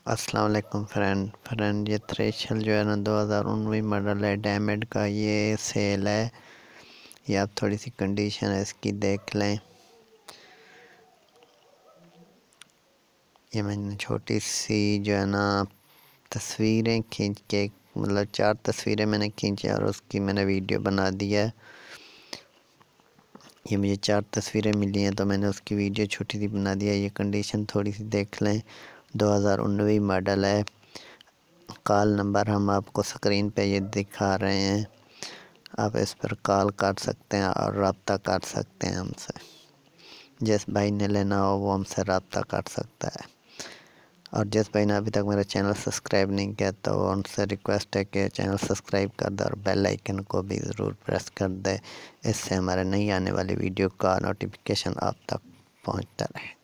अस्सलाम वालेकुम फ्रेंड ये थ्रेशल जो है ना 2019 मॉडल है। डैमेड का ये सेल है। ये आप थोड़ी सी कंडीशन है इसकी देख लें। ये मैंने छोटी सी जो है ना तस्वीरें खींच के, मतलब 4 तस्वीरें मैंने खींची और उसकी मैंने वीडियो बना दी है। ये मुझे 4 तस्वीरें मिली हैं तो मैंने उसकी वीडियो छोटी सी बना दी है। ये कंडीशन थोड़ी सी देख लें। 2019 मॉडल है। कॉल नंबर हम आपको स्क्रीन पे ये दिखा रहे हैं। आप इस पर कॉल कर सकते हैं और रब्ता कर सकते हैं हमसे। जिस भाई ने लेना हो वो हमसे रब्ता कर सकता है। और जिस भाई ने अभी तक मेरा चैनल सब्सक्राइब नहीं किया तो उनसे रिक्वेस्ट है कि चैनल सब्सक्राइब कर दे और बेल आइकन को भी ज़रूर प्रेस कर दे। इससे हमारे नई आने वाली वीडियो का नोटिफिकेशन आप तक पहुंचता रहे।